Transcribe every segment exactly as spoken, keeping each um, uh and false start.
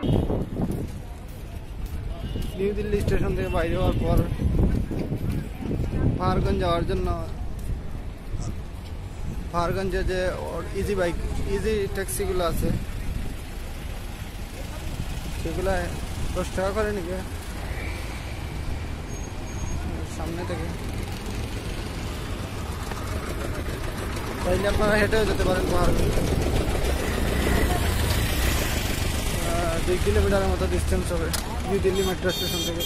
New Delhi station থেকে বাইরে হওয়ার পর পাহাড়গঞ্জ যাওয়ার জন্য পাহাড়গঞ্জে যে ইজি বাইক ইজি ট্যাক্সিগুলো আছে সেগুলো দশ টাকা করে নিবে সামনে থেকে। তাইলে আপনারা হেঁটেও যেতে পারেন পাহাড়গঞ্জ। দুই কিলোমিটারের মতো ডিস্টেন্স হবে নিউ দিল্লি মেট্রো স্টেশন থেকে।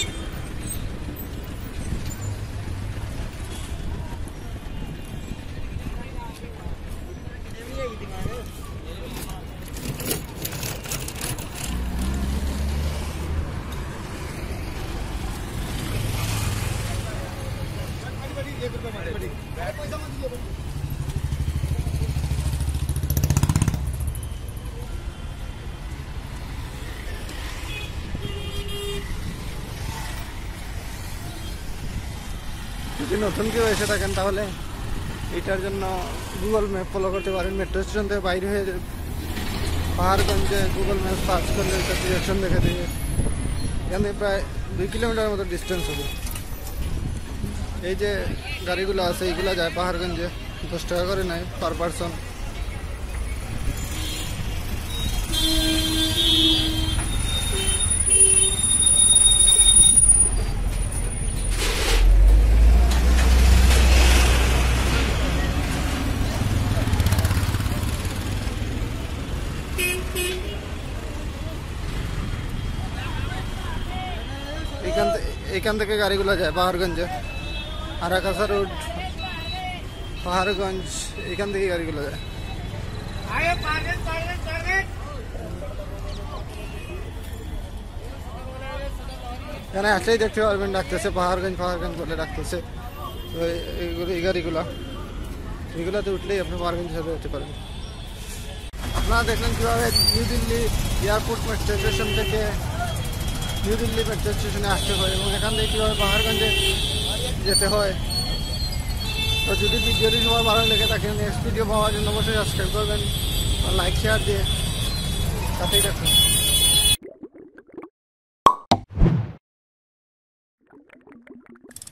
যদি নতুন কেউ এসে থাকেন তাহলে এটার জন্য গুগল ম্যাপ ফলো করতে পারেন। মেট্রো স্টেশন থেকে বাইরে হয়ে পাহাড়গঞ্জে গুগল ম্যাপ সার্চ করলে এটা ডিরেকশন দেখে দিয়ে এখানে প্রায় দুই কিলোমিটার মতো ডিস্টেন্স হবে। এই যে গাড়িগুলো আছে এইগুলো যায় পাহাড়গঞ্জে, দশ টাকা করে নেয় পার পারসন। এখান থেকে গাড়িগুলো যায় পাহাড়গঞ্জে, আরাকাসা রোড পাহাড়গঞ্জ, এখান থেকে গাড়িগুলো যায়। এখানে আসলেই দেখতে পারবেন ডাকতেছে পাহাড়গঞ্জ পাহাড়গঞ্জ বলে ডাকতেছে। তো এইগুলো এই গাড়িগুলো এগুলোতে উঠলেই আপনি পাহাড়গঞ্জ হিসাবে যেতে পারেন। আপনারা দেখলেন কীভাবে new Delhi airport metro station থেকে নিউ দিল্লি মেট্রো স্টেশনে আসতে হয় এবং এখান থেকে কীভাবে পাহাড়গঞ্জে যেতে হয়। তো যদি ভিডিওটি সবার ভালো লেগে থাকে নেক্সট ভিডিও পাওয়ার জন্য অবশ্যই সাবস্ক্রাইব করবেন আর লাইক শেয়ার দিয়ে সাথেই রাখবেন।